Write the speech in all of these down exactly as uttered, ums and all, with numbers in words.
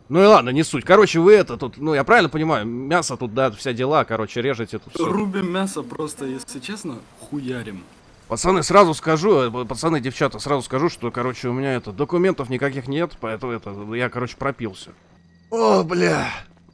Ну и ладно, не суть. Короче, вы это тут, ну я правильно понимаю, мясо тут, да, вся дела, короче, режете тут все. Рубим мясо просто, если честно, хуярим. Пацаны, сразу скажу, пацаны, девчата, сразу скажу, что, короче, у меня это, документов никаких нет, поэтому это, я, короче, пропился. О, бля.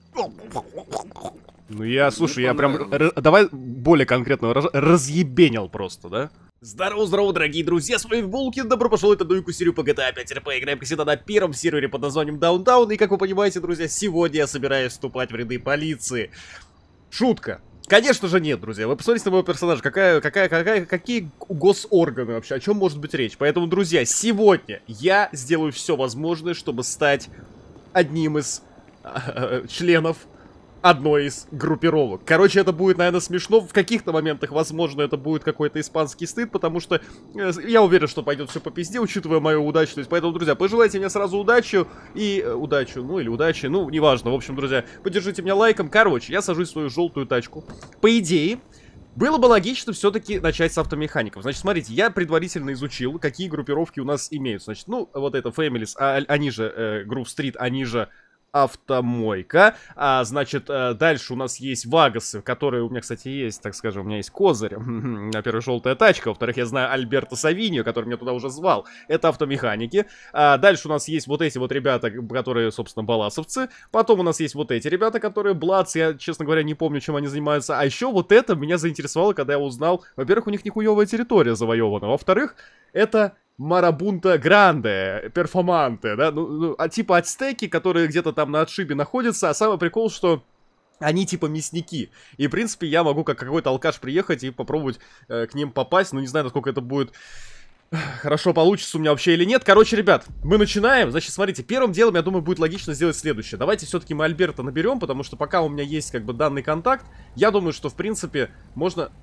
Ну я, слушай, я прям, давай более конкретно, раз, разъебенил просто, да? Здорово-здорово, дорогие друзья, с вами Булкин, добро пожаловать на новую серию по джи ти эй пять эр пи. Играем, как всегда, на первом сервере под названием Даунтаун, и, как вы понимаете, друзья, сегодня я собираюсь вступать в ряды полиции. Шутка. Конечно же нет, друзья. Вы посмотрите на моего персонажа, какая, какая, какая, какие госорганы вообще, о чем может быть речь. Поэтому, друзья, сегодня я сделаю все возможное, чтобы стать одним из э, членов одной из группировок. Короче, это будет, наверное, смешно. В каких-то моментах, возможно, это будет какой-то испанский стыд, потому что э, я уверен, что пойдет все по пизде, учитывая мою удачность. Поэтому, друзья, пожелайте мне сразу удачу и... Э, удачу, ну или удачи, ну, неважно. В общем, друзья, поддержите меня лайком. Короче, я сажусь в свою желтую тачку. По идее, было бы логично все-таки начать с автомехаников. Значит, смотрите, я предварительно изучил, какие группировки у нас имеются. Значит, ну, вот это Families, а, они же э, Groove Street, они же... Автомойка. А, значит, дальше у нас есть Вагасы, которые у меня, кстати, есть, так скажем, у меня есть козырь. Во-первых, желтая тачка. Во-вторых, я знаю Альберто Савиньо, который меня туда уже звал. Это автомеханики. А, дальше у нас есть вот эти вот ребята, которые, собственно, баласовцы. Потом у нас есть вот эти ребята, которые Бладс. Я, честно говоря, не помню, чем они занимаются. А еще вот это меня заинтересовало, когда я узнал. Во-первых, у них нихуевая территория завоевана. Во-вторых, это... Марабунта Гранде, перформанте, да, ну, ну, а типа ацтеки, которые где-то там на отшибе находятся, а самый прикол, что они типа мясники, и в принципе я могу как какой-то алкаш приехать и попробовать э, к ним попасть, но не знаю, насколько это будет хорошо получится у меня вообще или нет. Короче, ребят, мы начинаем. Значит, смотрите, первым делом, я думаю, будет логично сделать следующее. Давайте все-таки мы Альберта наберем, потому что пока у меня есть как бы данный контакт, я думаю, что в принципе можно...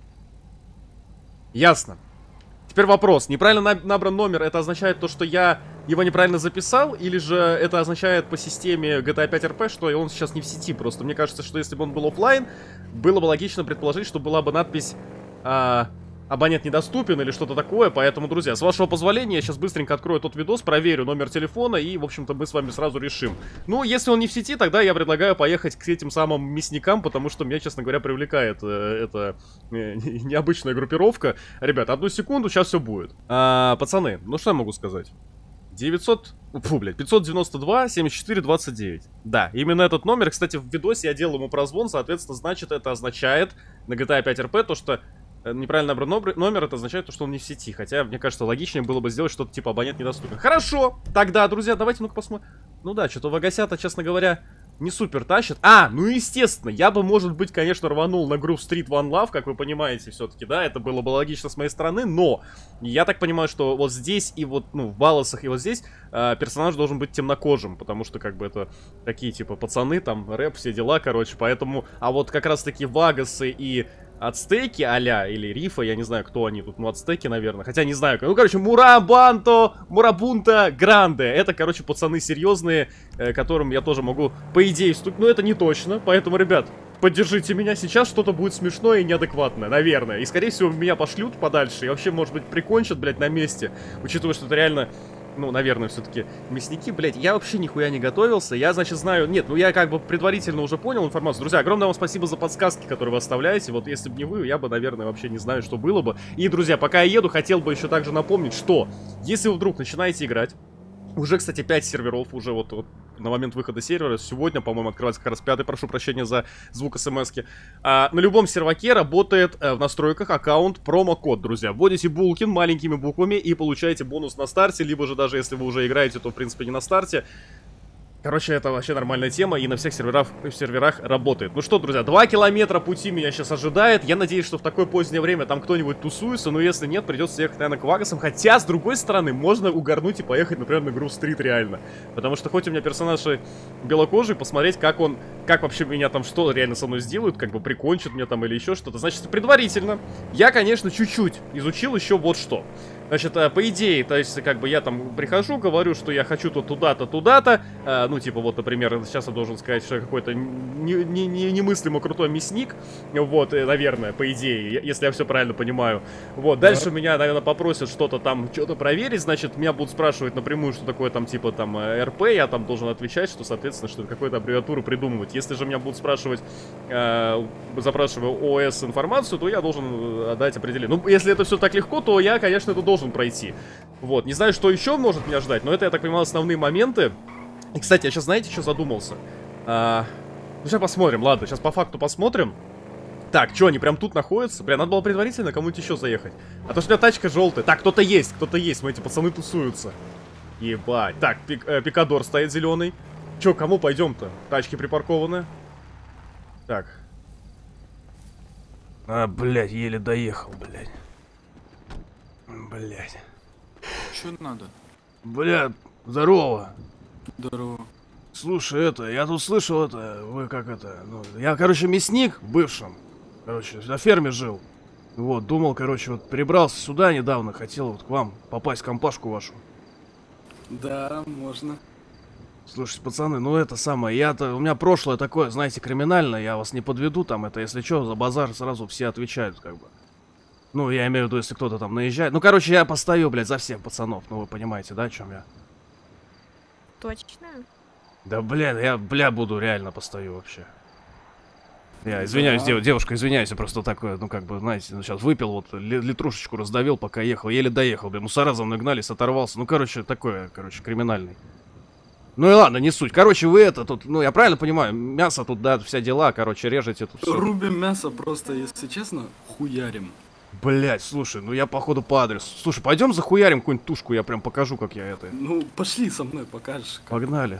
Ясно. Теперь вопрос, неправильно набран номер, это означает то, что я его неправильно записал, или же это означает по системе джи ти эй пять эр пи, что он сейчас не в сети просто? Мне кажется, что если бы он был офлайн, было бы логично предположить, что была бы надпись а, «Абонент недоступен» или что-то такое, поэтому, друзья, с вашего позволения, я сейчас быстренько открою тот видос, проверю номер телефона и, в общем-то, мы с вами сразу решим. Ну, если он не в сети, тогда я предлагаю поехать к этим самым мясникам, потому что меня, честно говоря, привлекает э, эта э, необычная группировка. Ребят, одну секунду, сейчас все будет. А, пацаны, ну что я могу сказать? девятьсот... Фу, блядь, пятьсот девяносто два семьдесят четыре двадцать девять. Да, именно этот номер, кстати, в видосе я делал ему прозвон, соответственно, значит, это означает на джи ти эй пять эр пи то, что... Неправильно набран номер, это означает, что он не в сети. Хотя, мне кажется, логичнее было бы сделать что-то типа абонент недоступен. Хорошо, тогда, друзья, давайте ну-ка посмотрим. Ну да, что-то Вагасята, честно говоря, не супер тащит. А, ну естественно, я бы, может быть, конечно, рванул на Groove Street One Love, как вы понимаете, все-таки, да, это было бы логично с моей стороны, но я так понимаю, что вот здесь и вот, ну, в Баласах и вот здесь э, персонаж должен быть темнокожим, потому что, как бы, это такие, типа, пацаны, там, рэп, все дела, короче, поэтому, а вот как раз-таки Вагасы и... Ацтеки а-ля, или Рифа, я не знаю, кто они тут, ну, ацтеки, наверное, хотя не знаю, ну, короче, Мурабанто, Мурабунта Гранде, это, короче, пацаны серьезные, э, которым я тоже могу, по идее, вступить, но это не точно, поэтому, ребят, поддержите меня, сейчас что-то будет смешное и неадекватное, наверное, и, скорее всего, меня пошлют подальше, и вообще, может быть, прикончат, блядь, на месте, учитывая, что это реально... Ну, наверное, все-таки мясники, блять, я вообще нихуя не готовился, я, значит, знаю, нет, ну я как бы предварительно уже понял информацию. Друзья, огромное вам спасибо за подсказки, которые вы оставляете, вот если бы не вы, я бы, наверное, вообще не знаю, что было бы. И, друзья, пока я еду, хотел бы еще также напомнить, что, если вы вдруг начинаете играть, уже, кстати, пять серверов, уже вот, вот на момент выхода сервера, сегодня, по-моему, открывается как раз пятый, прошу прощения за звук смс-ки. А, на любом серваке работает а, в настройках аккаунт промокод, друзья. Вводите Булкин маленькими буквами и получаете бонус на старте, либо же даже если вы уже играете, то, в принципе, не на старте. Короче, это вообще нормальная тема и на всех серверах, серверах работает. Ну что, друзья, два километра пути меня сейчас ожидает. Я надеюсь, что в такое позднее время там кто-нибудь тусуется, но если нет, придется ехать, наверное, к Вагасам. Хотя, с другой стороны, можно угорнуть и поехать, например, на Groove Street реально. Потому что хоть у меня персонаж и белокожий, посмотреть, как он, как вообще меня там, что реально со мной сделают, как бы прикончат меня там или еще что-то. Значит, предварительно я, конечно, чуть-чуть изучил еще вот что. Значит, по идее, то есть, как бы я там прихожу, говорю, что я хочу тут туда-то, туда-то. А, ну, типа, вот, например, сейчас я должен сказать, что я какой-то не, не, не, немыслимо крутой мясник. Вот, наверное, по идее, если я все правильно понимаю. Вот, дальше да. Меня, наверное, попросят что-то там, что-то проверить. Значит, меня будут спрашивать напрямую, что такое там, типа, там, эр пи. Я там должен отвечать, что, соответственно, что какую-то аббревиатуру придумывать. Если же меня будут спрашивать, э, запрашивая о эс информацию, то я должен дать определение. Ну, если это все так легко, то я, конечно, это должен пройти. Вот, не знаю, что еще может меня ждать, но это, я так понимаю, основные моменты. И, кстати, я сейчас, знаете, что задумался? А, ну, сейчас посмотрим, ладно, сейчас по факту посмотрим. Так, что, они прям тут находятся? Бля, надо было предварительно кому-нибудь еще заехать. А то, что у меня тачка желтая. Так, кто-то есть, кто-то есть, смотрите, пацаны тусуются. Ебать. Так, пик, э, пикадор стоит зеленый. Че, кому пойдем-то? Тачки припаркованы. Так. А, блядь, еле доехал, блядь. Блядь. Что надо? Бля, здорово. Здорово. Слушай, это, я тут слышал, это, вы как это, ну, я, короче, мясник бывшим. Короче, на ферме жил. Вот, думал, короче, вот прибрался сюда недавно, хотел вот к вам попасть в компашку вашу. Да, можно. Слушайте, пацаны, ну это самое, я-то, у меня прошлое такое, знаете, криминальное, я вас не подведу там, это, если что, за базар сразу все отвечают, как бы. Ну, я имею в виду, если кто-то там наезжает. Ну, короче, я постою, блядь, за всех пацанов. Ну, вы понимаете, да, о чем я? Точно? Да, блядь, я, бля, буду реально постою вообще. Я извиняюсь, да. дев, девушка, извиняюсь, я просто такое, ну, как бы, знаете, ну, сейчас выпил, вот, литрушечку раздавил, пока ехал, еле доехал, блядь, мусора за мной гнались, оторвался. Ну, короче, такое, короче, криминальный. Ну и ладно, не суть. Короче, вы это тут, ну, я правильно понимаю, мясо тут, да, вся дела, короче, режете тут все. Рубим мясо просто, если честно, хуярим. Блять, слушай, ну я походу по адресу. Слушай, пойдем захуярим какую-нибудь тушку, я прям покажу, как я это. Ну, пошли со мной, покажешь. Как... Погнали.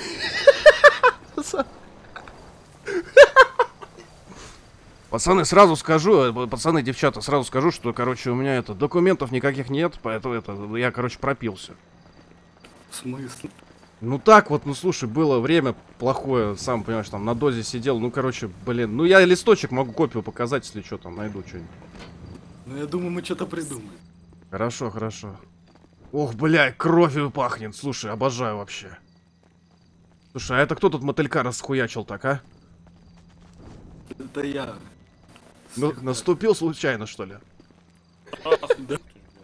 Пацаны, сразу скажу, пацаны, девчата, сразу скажу, что, короче, у меня это, документов никаких нет, поэтому это, я, короче, пропился. В смысле? Ну так вот, ну слушай, было время плохое, сам понимаешь, там на дозе сидел, ну короче, блин, ну я листочек могу копию показать, если что там, найду что-нибудь. Ну я думаю, мы что-то придумаем. Хорошо, хорошо. Ох, блядь, кровью пахнет, слушай, обожаю вообще. Слушай, а это кто тут мотылька расхуячил так, а? Это я. Ну, наступил случайно, что ли? Да.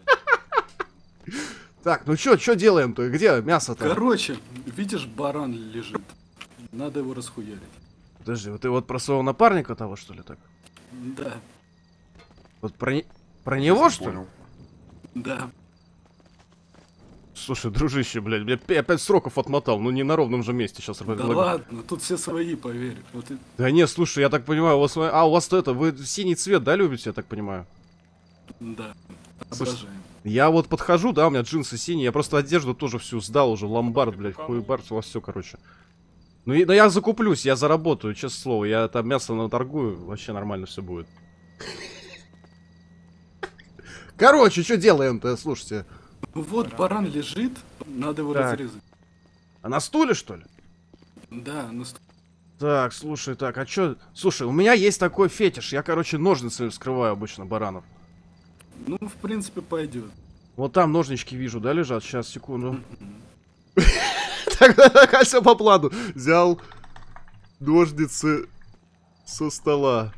Так, ну чё, чё делаем-то? Где мясо-то? Короче, видишь, баран лежит. Надо его расхуярить. Подожди, вот ты вот про своего напарника того, что ли, так? Да. Вот про, не... про него, что ли? Да. Слушай, дружище, блядь, блядь, опять сроков отмотал, ну не на ровном же месте сейчас. Да ладно, тут все свои, поверь. Вот и... Да не, слушай, я так понимаю, у вас... А, у вас-то это, вы синий цвет, да, любите, я так понимаю? Да, слушай, я вот подхожу, да, у меня джинсы синие, я просто одежду тоже всю сдал уже в ломбард, блядь, в хуебард, у вас все, короче. Ну, и, да я закуплюсь, я заработаю, честное слово, я там мясо наторгую, вообще нормально все будет. Короче, что делаем-то, слушайте. Вот баран лежит, надо его так. разрезать. А на стуле, что ли? Да, на стуле. Так, слушай, так, а чё? Слушай, у меня есть такой фетиш, я, короче, ножницами вскрываю обычно баранов. Ну, в принципе, пойдет. Вот там ножнички вижу, да, лежат? Сейчас, секунду. Так, все по плану. Взял ножницы со стола.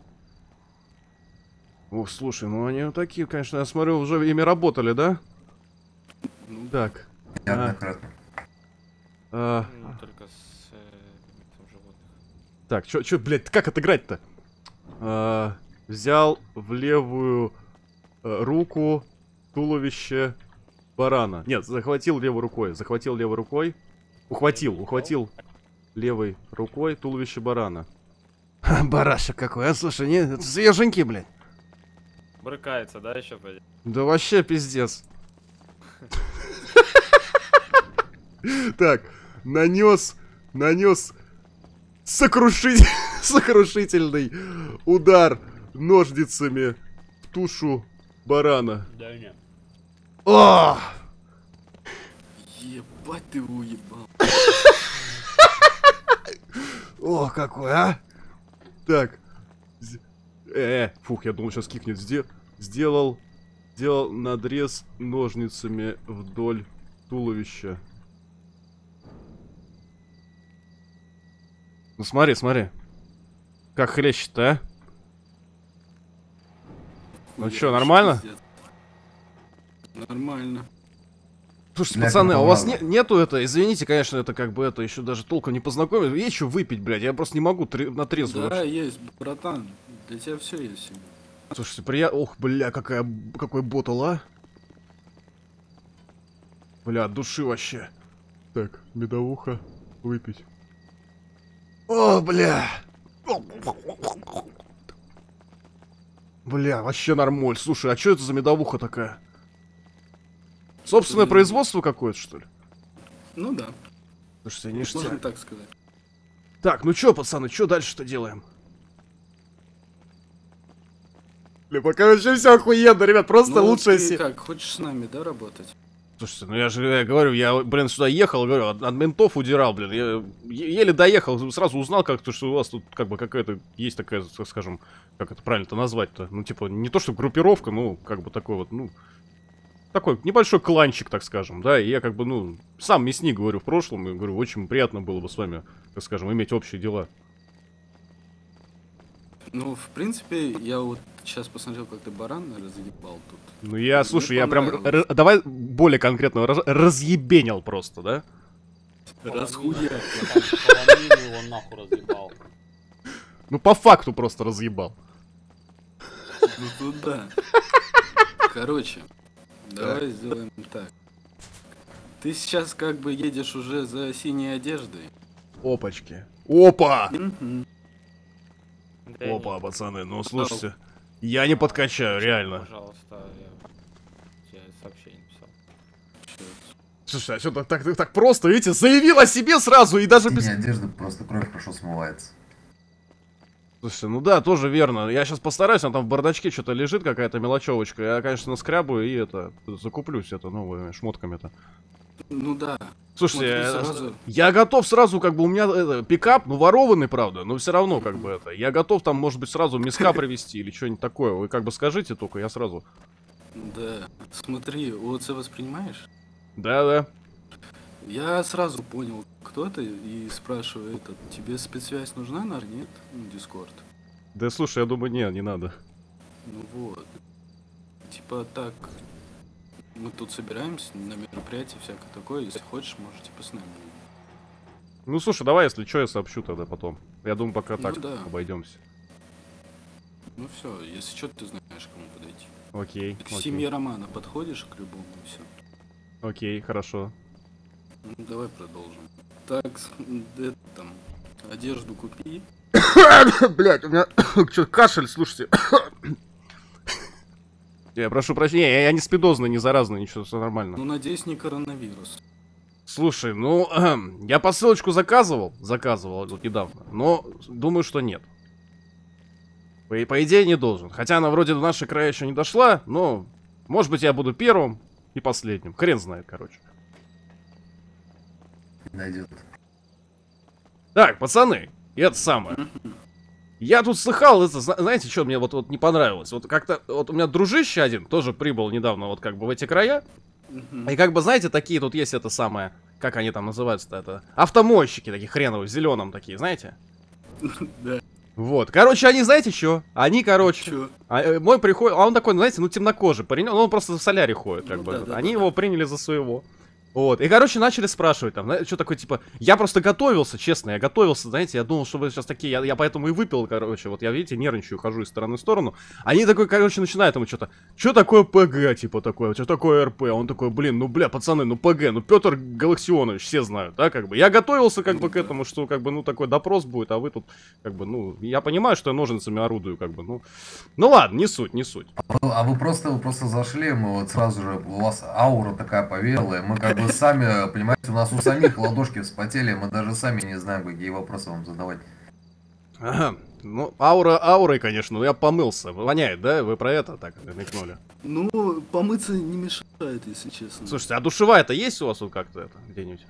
Ох, слушай, ну они такие, конечно, я смотрю, уже ими работали, да? Ну, так. Неоднократно. А, Ну, только с э, животных. так, чё, чё, блядь, как отыграть-то? А, взял в левую а, руку туловище барана. Нет, захватил левой рукой. Захватил левой рукой. Ухватил, ухватил левой рукой туловище барана. Барашек какой, а слушай, не, это свеженький, блядь. Брыкается, да, еще пойдет? Да вообще пиздец. Так, нанес, нанес сокрушитель, сокрушительный удар ножницами в тушу барана. Да нет. О! Ебать ты его уебал. О, какой, а? Так. Э, -э фух, я думал, сейчас кикнет. Сде сделал, сделал надрез ножницами вдоль туловища. Ну смотри, смотри. Как хлещет-то, а? Ну Хуя, чё, нормально? пиздец. Нормально. Слушайте, Бля, пацаны, а у вас правда. не- нету это, извините, конечно, это как бы это еще даже толком не познакомить. Есть что выпить, блядь, я просто не могу тре- на трезвую Да, вообще. есть, братан. Для тебя все есть сегодня. Слушайте, приятно. Ох, бля, какая, какой ботл, а? Бля, от души вообще. Так, медовуха выпить. О, бля. Бля, вообще нормуль. Слушай, а что это за медовуха такая? Собственное Это- производство какое-то, что ли? Ну да, Слушайте, можно ништяк. так сказать. Так, ну чё, пацаны, чё дальше-то делаем? Бля, пока вообще все охуенно, ребят, просто Ну, лучшая ты се... как, хочешь с нами, да, работать? Слушайте, ну я же я говорю, я, блин, сюда ехал, говорю, от, от ментов удирал, блин. Я е- еле доехал, сразу узнал как-то, что у вас тут как бы какая-то есть такая, так скажем, как это правильно-то назвать-то? Ну, типа, не то что группировка, ну, как бы такой вот, ну, такой небольшой кланчик, так скажем, да, и я как бы, ну, сам мясник, говорю, в прошлом, и говорю, очень приятно было бы с вами, так скажем, иметь общие дела. Ну, в принципе, я вот сейчас посмотрел, как ты баран разъебал тут. Ну, я, Мне слушай, я прям, понравилось. р- давай более конкретно, раз- разъебенил просто, да? Расхуя. Половину его нахуй разъебал. Ну, по факту просто разъебал. Ну тут да. Короче, давай сделаем так. Ты сейчас как бы едешь уже за синей одеждой. Опачки. Опа! Мгм. Да не, Опа, пацаны, ну слушайте, я не подкачаю, реально. Пожалуйста, я тебе сообщение написал. Слушай, а что так, так, так просто, видите, заявил о себе сразу и даже без... Синяя одежда, просто кровь хорошо смывается. Слушайте, ну да, тоже верно. Я сейчас постараюсь, а там в бардачке что-то лежит, какая-то мелочевочка. Я, конечно, скрябаю и это, закуплюсь это новыми шмотками-то. Ну да. Слушайте, Смотри, э, сразу. я готов сразу, как бы у меня это, пикап, ну ворованный, правда, но все равно, как бы это, я готов там, может быть, сразу миска привезти или что-нибудь такое. Вы как бы скажите только, я сразу. Да. Смотри, ОЦ воспринимаешь? Да-да. Я сразу понял, кто ты, и спрашиваю этот, тебе спецсвязь нужна, нар, нет? Ну, Дискорд. Да слушай, я думаю, не, не надо. Ну вот. Типа так, мы тут собираемся на мероприятие всякое такое, если хочешь, можете с нами. Ну слушай, давай, если что, я сообщу тогда потом. Я думаю, пока Ну так да. обойдемся. Ну все, если что, ты знаешь, к кому подойти. Окей. К окей. семье Романа подходишь к любому, и все. Окей, хорошо. Ну, давай продолжим. Так, с- это там, одежду купи. Блять, у меня что, кашель, слушайте. Я прошу прощения, я, я не спидозный, не заразный, ничего, все нормально. Ну, надеюсь, не коронавирус. Слушай, ну, я посылочку заказывал, заказывал вот недавно, но думаю, что нет. По, по идее, не должен. Хотя она вроде до нашей края еще не дошла, но, может быть, я буду первым и последним. Хрен знает, короче. Найдет. Так, пацаны, это самое. Я тут слыхал, это, зна- знаете, что мне вот, вот не понравилось? Вот как-то, вот у меня дружище один тоже прибыл недавно вот как бы в эти края. Мгм. И как бы, знаете, такие тут есть это самое, как они там называются-то, это, автомойщики такие хреновые, в зеленом такие, знаете? Да. Вот, короче, они, знаете что? Они, короче, Чё? а, э, мой приходит, а он такой, ну, знаете, ну, темнокожий парень, ну, он просто в соляре ходит, как Ну, бы, да, этот. да, Они да, его приняли за своего. Вот, и, короче, начали спрашивать там, что такое, типа, я просто готовился, честно, я готовился, знаете, я думал, что вы сейчас такие, я, я поэтому и выпил, короче, вот я, видите, нервничаю, хожу из стороны в сторону. Они такой, короче, начинают ему что-то, что такое ПГ, типа, такое, что такое РП, а он такой, блин, ну, бля, пацаны, ну, ПГ, ну, Петр Галаксионович, все знают, да, как бы, я готовился, как бы, к этому, что, как бы, ну, такой допрос будет, а вы тут, как бы, ну, я понимаю, что я ножницами орудую, как бы, ну, ну, ладно, не суть, не суть. А вы, а вы просто, вы просто зашли, мы вот сразу же, у вас аура такая повеяла, и мы как бы сами, понимаете, у нас у самих ладошки вспотели, мы даже сами не знаем, какие вопросы вам задавать. Ага, ну, аура аурой, конечно, но я помылся. Воняет, да? Вы про это так намекнули? Ну, помыться не мешает, если честно. Слушайте, а душевая-то есть у вас вот как-то это где-нибудь?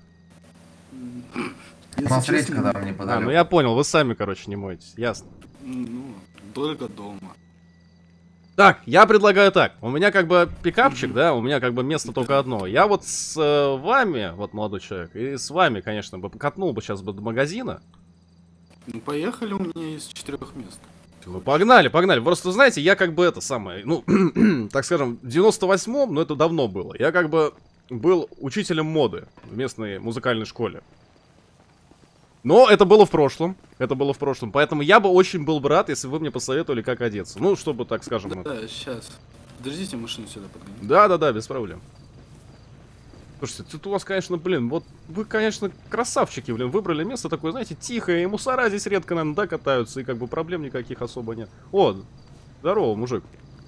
Если У нас речка честно, там А, неподалеку. ну я понял, вы сами, короче, не моетесь. Ясно. Ну, только дома. Так, я предлагаю так. У меня как бы пикапчик, да, у меня как бы место только одно. Я вот с э, вами, вот молодой человек, и с вами, конечно, бы катнул бы сейчас бы до магазина. Ну, поехали, у меня есть четырех мест. Ну, погнали, погнали. Просто, знаете, я как бы это самое, ну, так скажем, в девяносто восьмом, но это давно было. Я как бы был учителем моды в местной музыкальной школе. Но это было в прошлом. Это было в прошлом. Поэтому я бы очень был бы рад, если вы мне посоветовали, как одеться. Ну, чтобы, так скажем... Да, да, сейчас. Подождите, машину сюда подгоню. Да-да-да, без проблем. Слушайте, тут у вас, конечно, блин, вот вы, конечно, красавчики, блин, выбрали место такое, знаете, тихое, и мусора здесь редко, наверное, да, катаются, и как бы проблем никаких особо нет. О, здорово, мужик.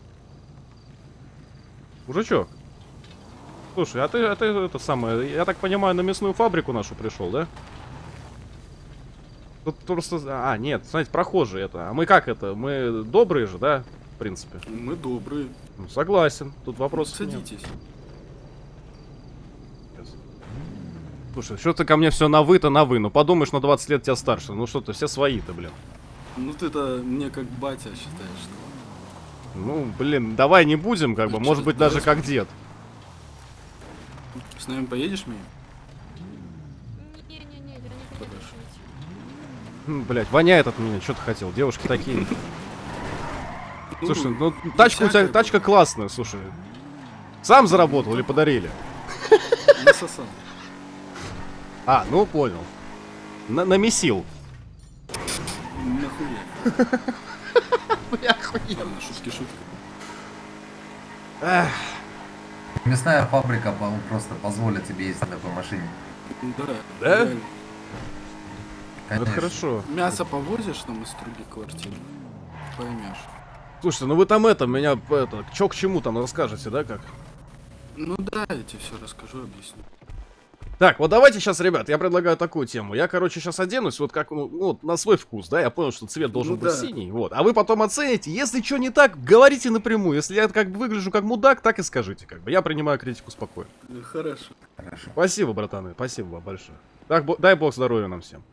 Мужичок. Слушай, а ты, а ты это самое, я так понимаю, на мясную фабрику нашу пришел, да? Тут просто... А, нет, знаете, прохожие это. А мы как это? Мы добрые же, да? В принципе. Мы добрые. Ну, согласен. Тут вопросов нет. Садитесь. Слушай, что ты ко мне все на вы-то на вы? Ну подумаешь, на двадцать лет тебя старше. Ну что ты, все свои-то, блин. Ну ты-то мне как батя считаешь, что? Ну, блин, давай не будем, как бы, Ну, может чё, быть, даже давай. как дед. С нами поедешь, Мия? Не-не-не, я не хочу Хорошо. жить. М, Блять, воняет от меня, что ты хотел? Девушки такие. Ну, Слушай, ну тачка у тебя, всякое тачка классная, слушай. Сам заработал или подарили? насосал. А, ну понял. На намесил. Нахуя. Бля, охуенно. Ладно, шутки шутки. Эх. Мясная фабрика по- просто позволит тебе ездить на такой машине. Да. Да? реально. Это Конечно. хорошо. Мясо повозишь там из трубы квартиры? Поймешь. Слушайте, ну вы там это, меня, это, чё к чему там расскажете, да, как? Ну да, я тебе все расскажу, объясню. Так, вот давайте сейчас, ребят, я предлагаю такую тему. Я, короче, сейчас оденусь, вот как, ну, ну, вот на свой вкус, да, я понял, что цвет должен Ну быть да. синий, вот. А вы потом оцените, если что не так, говорите напрямую. Если я как бы выгляжу как мудак, так и скажите, как бы. Я принимаю критику спокойно. Ну, хорошо. Хорошо. Спасибо, братаны, спасибо вам большое. Так, бо- дай бог здоровья нам всем.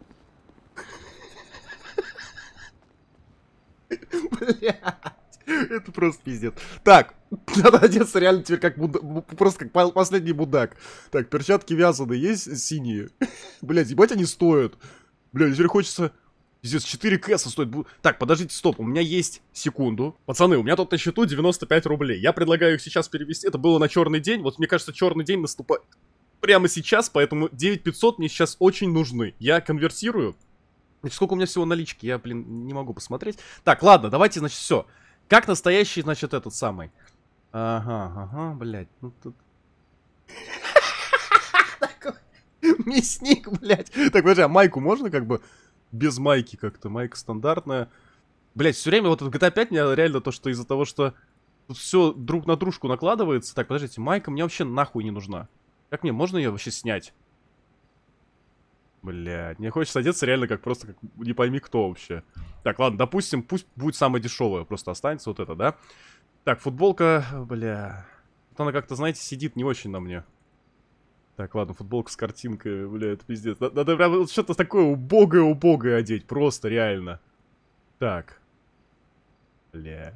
Блядь, это просто пиздец. Так, надо одеться реально теперь как муда- бу- просто как по- последний мудак. Так, перчатки вязаные есть синие? Блядь, ебать они стоят. Блядь, теперь хочется... Пиздец, четыре кэса стоит. Бу- Так, подождите, стоп, у меня есть секунду. Пацаны, у меня тут на счету девяносто пять рублей. Я предлагаю их сейчас перевести. Это было на черный день. Вот мне кажется, черный день наступает прямо сейчас, поэтому девять пятьсот мне сейчас очень нужны. Я конвертирую. Значит, сколько у меня всего налички? Я, блин, не могу посмотреть. Так, ладно, давайте, значит, все. Как настоящий, значит, этот самый. Ага, ага, блядь. Ну тут... Такой мясник, блядь. Так, подожди, а майку можно как бы без майки как-то? Майка стандартная. Блядь, все время вот этот джи ти эй пять меня реально то, что из-за того, что тут все друг на дружку накладывается. Так, подождите, майка мне вообще нахуй не нужна. Как мне, можно ее вообще снять? Блядь, мне хочется одеться реально как просто, как не пойми кто вообще. Так, ладно, допустим, пусть будет самое дешевое, просто останется вот это, да? Так, футболка, бля... Вот она как-то, знаете, сидит не очень на мне. Так, ладно, футболка с картинкой, бля, это пиздец. Надо, надо прям вот что-то такое убогое-убогое одеть, просто, реально. Так. Бля...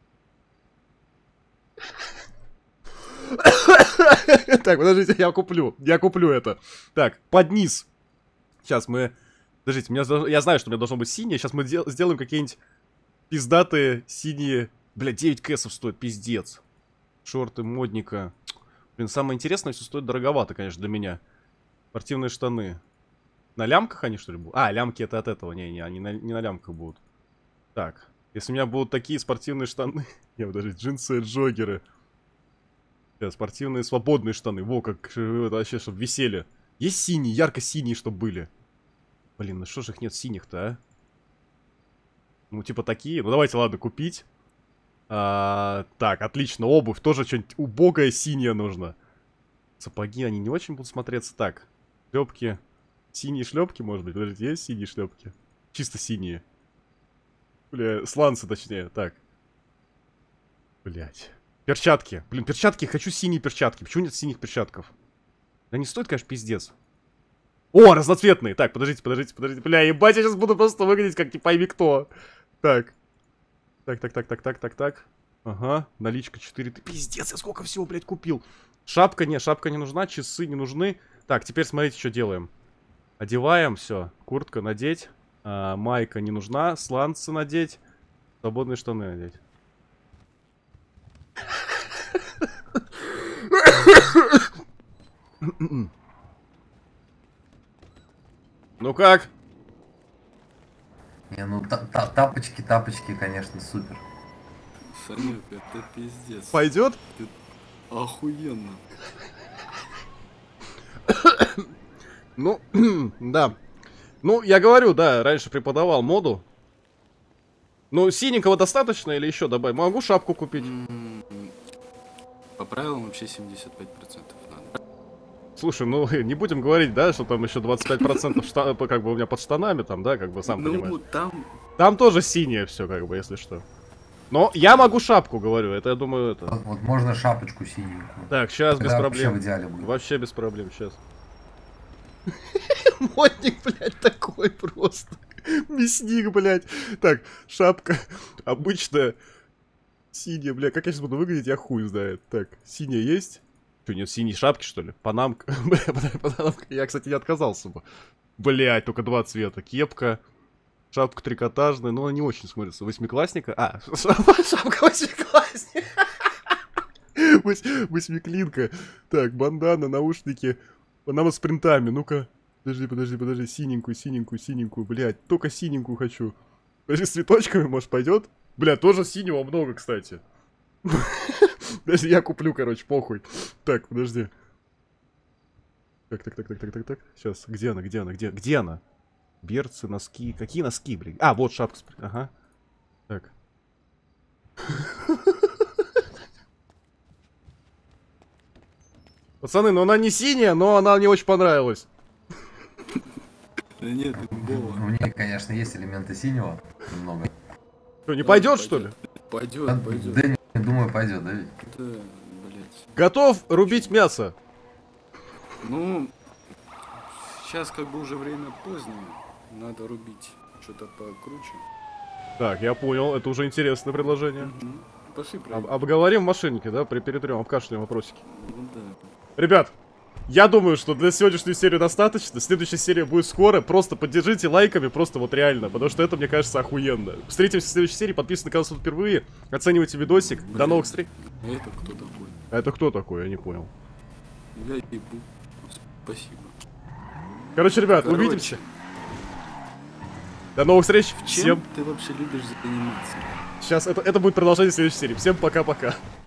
Так, подождите, я куплю, я куплю это. Так, под низ. Сейчас мы... Подождите, у меня, я знаю, что у меня должно быть синее. Сейчас мы дел... сделаем какие-нибудь пиздатые синие... Бля, девять кэсов стоит, пиздец. Шорты модника. Блин, самое интересное, все стоит дороговато, конечно, для меня. Спортивные штаны. На лямках они, что ли, будут? А, лямки это от этого. Не, не, они на... не на лямках будут. Так, если у меня будут такие спортивные штаны... Я подожди, джинсы, джоггеры. Спортивные свободные штаны. Во, как это вообще, чтобы висели. Есть синие, ярко-синие, чтобы были. Блин, ну что же их нет синих-то, а? Ну, типа такие. Ну, давайте, ладно, купить. А, так, отлично. Обувь. Тоже что-нибудь убогое синее нужно. Сапоги, они не очень будут смотреться. Так, шлепки. Синие шлепки, может быть? Подождите, есть синие шлепки? Чисто синие. Бля, сланцы, точнее. Так. Блять. Перчатки. Блин, перчатки. Хочу синие перчатки. Почему нет синих перчатков? Да не стоит, конечно, пиздец. О, разноцветные. Так, подождите, подождите, подождите. Бля, ебать, я сейчас буду просто выглядеть как не пойми кто. Так. Так, так, так, так, так, так, так. Ага, наличка четыре. Ты пиздец, я сколько всего, блядь, купил. Шапка, не, шапка не нужна, часы не нужны. Так, теперь смотрите, что делаем. Одеваем, все. Куртка надеть. А, майка не нужна. Сланцы надеть. Свободные штаны надеть. Ну как? Не, ну та та тапочки, тапочки, конечно, супер. Санек, это пиздец. Пойдет? Ты охуенно. Ну, да. Ну, я говорю, да, раньше преподавал моду. Ну, синенького достаточно или еще добавить? Могу шапку купить. М, По правилам вообще семьдесят пять процентов надо. Слушай, ну, не будем говорить, да, что там еще двадцать пять процентов шта... как бы у меня под штанами, там, да, как бы, сам Ну, понимаешь. там Там тоже синее все, как бы, если что. Но я могу шапку, говорю, это, я думаю, это... Вот, вот можно шапочку синенькую. Так, сейчас без Тогда проблем. вообще в идеале будет. Вообще без проблем, сейчас. Модник, блядь, такой просто. Мясник, блядь. Так, шапка обычная. Синяя, блядь. Как я сейчас буду выглядеть, я хуй знает. Так, синяя есть? Что, нет синей шапки, что ли? Панамка. Бля, панамка. Я, кстати, не отказался бы. Блядь, только два цвета. Кепка. Шапка трикотажная, но она не очень смотрится. Восьмиклассника. А, шапка восьмиклассника. Восьмиклинка. Так, бандана, наушники. Панама с принтами. Ну-ка. Подожди, подожди, подожди. Синенькую, синенькую, синенькую. Блядь, только синенькую хочу. Подожди, с цветочками, может, пойдет? Бля, тоже синего много, кстати. Даже я куплю, короче, похуй. Так, подожди. Так, так, так, так, так, так, так. Сейчас, где она, где она, где, где она? Берцы, носки. Какие носки, блин? А, вот шапка. Ага. Так. Пацаны, ну она не синяя, но она мне очень понравилась. Да нет, имбово. В ней, конечно, есть элементы синего. Немного. Что, не пойдет, что ли? Да, Пойдет, пойдет. да, не думаю, пойдет, да ведь? Да, блять. Готов рубить мясо? Ну, сейчас как бы уже время позднее. Надо рубить что-то покруче. Так, я понял, это уже интересное предложение. Мгм. Пошли Об- прям. обговорим в машинке, да, при перетрем, обкашляем вопросики. Ну да. Ребят, я думаю, что для сегодняшней серии достаточно. Следующая серия будет скоро. Просто поддержите лайками, просто вот реально. Потому что это, мне кажется, охуенно. Встретимся в следующей серии. Подписывайтесь на канал впервые. Оценивайте видосик. До Блин. новых встреч. А это кто такой? А это кто такой? Я не понял. Я ебу. Спасибо. Короче, ребят, Короче, увидимся. До новых встреч. Чем Всем. ты вообще любишь заниматься? Сейчас это, это будет продолжение следующей серии. Всем пока-пока.